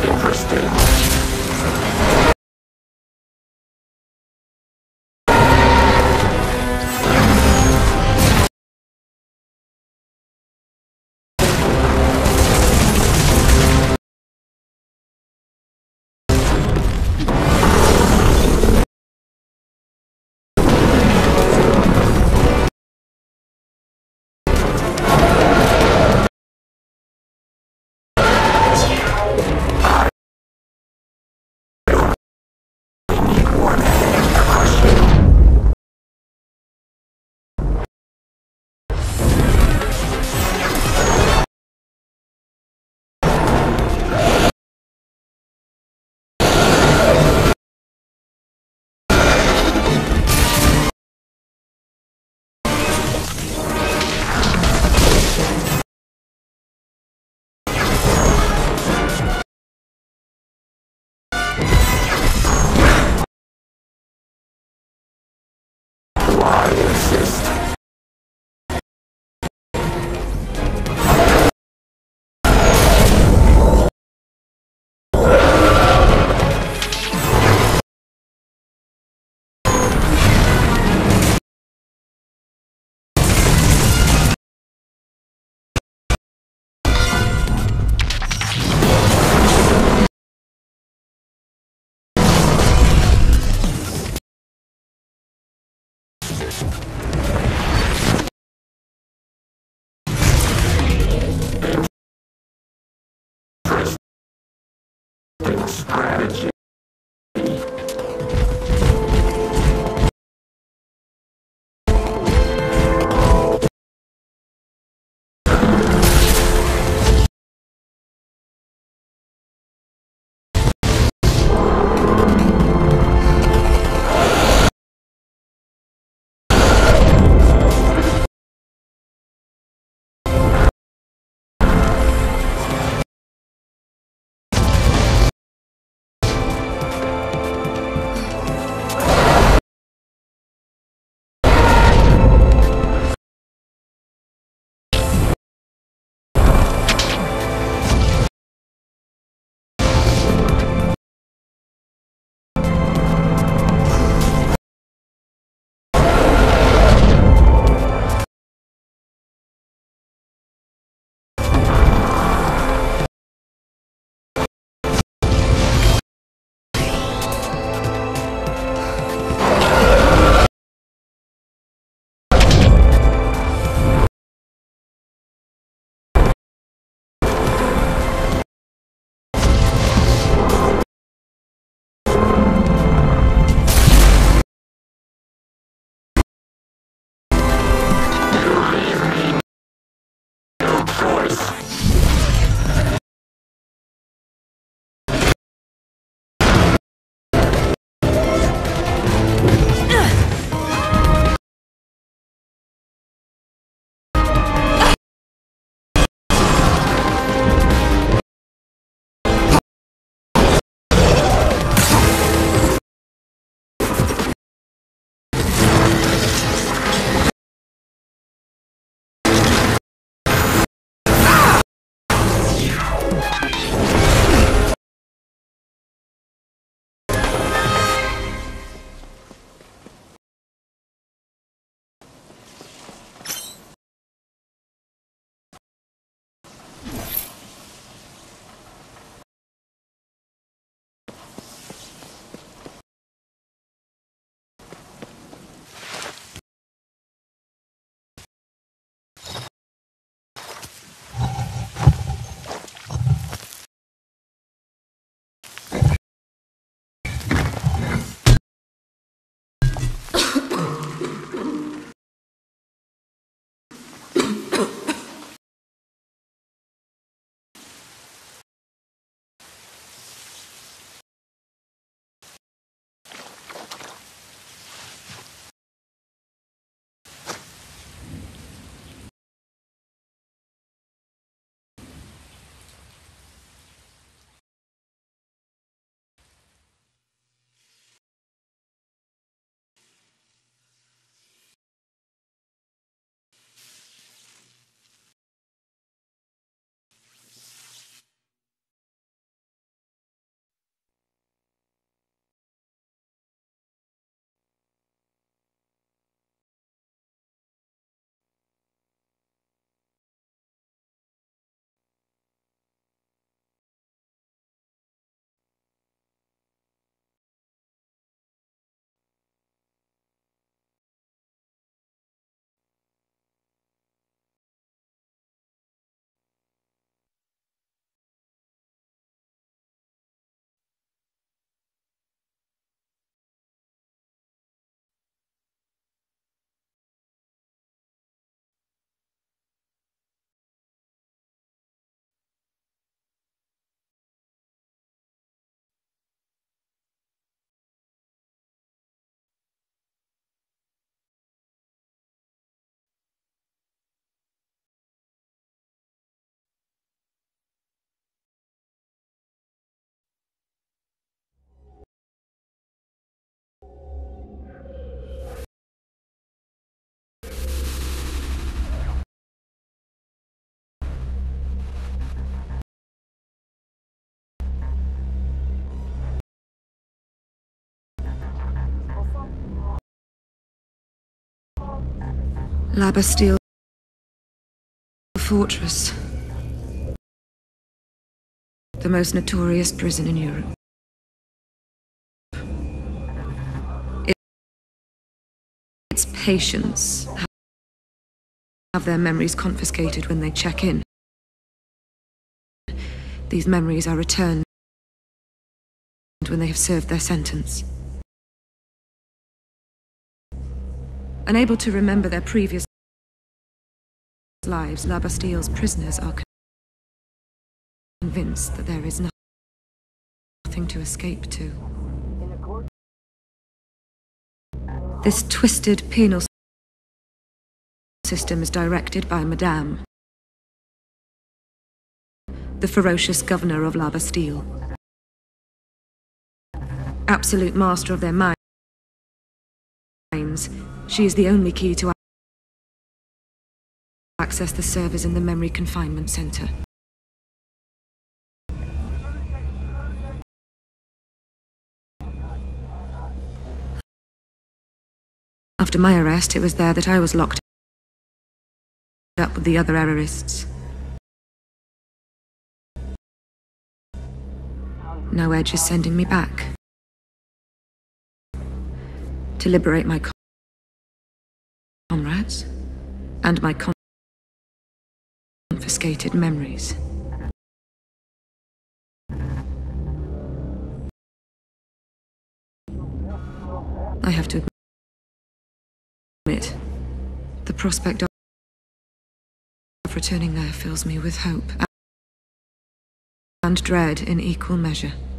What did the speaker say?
Interesting. La Bastille Fortress. The most notorious prison in Europe. Its patients have their memories confiscated when they check in. These memories are returned when they have served their sentence. Unable to remember their previous lives, La Bastille's prisoners are convinced that there is nothing to escape to. This twisted penal system is directed by Madame, the ferocious governor of La Bastille. Absolute master of their minds, she is the only key to access the servers in the memory confinement center. After my arrest, it was there that I was locked up with the other errorists. Now Edge is sending me back to liberate my comrades and my confiscated memories. I have to admit, the prospect of returning there fills me with hope and dread in equal measure.